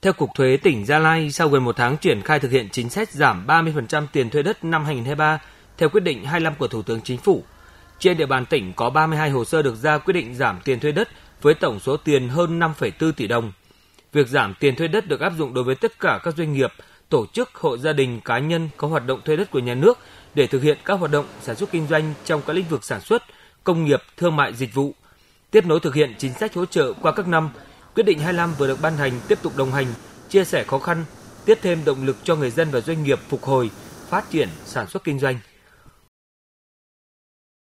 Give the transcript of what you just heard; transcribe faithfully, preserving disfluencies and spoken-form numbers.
Theo Cục Thuế tỉnh Gia Lai, sau gần một tháng triển khai thực hiện chính sách giảm ba mươi phần trăm tiền thuê đất năm hai nghìn không trăm hai mươi ba theo quyết định hai mươi lăm của Thủ tướng Chính phủ, trên địa bàn tỉnh có ba mươi hai hồ sơ được ra quyết định giảm tiền thuê đất với tổng số tiền hơn năm phẩy bốn tỷ đồng. Việc giảm tiền thuê đất được áp dụng đối với tất cả các doanh nghiệp, tổ chức, hộ gia đình, cá nhân có hoạt động thuê đất của nhà nước để thực hiện các hoạt động sản xuất kinh doanh trong các lĩnh vực sản xuất, công nghiệp, thương mại, dịch vụ. Tiếp nối thực hiện chính sách hỗ trợ qua các năm, quyết định hai mươi lăm vừa được ban hành tiếp tục đồng hành, chia sẻ khó khăn, tiếp thêm động lực cho người dân và doanh nghiệp phục hồi, phát triển sản xuất kinh doanh.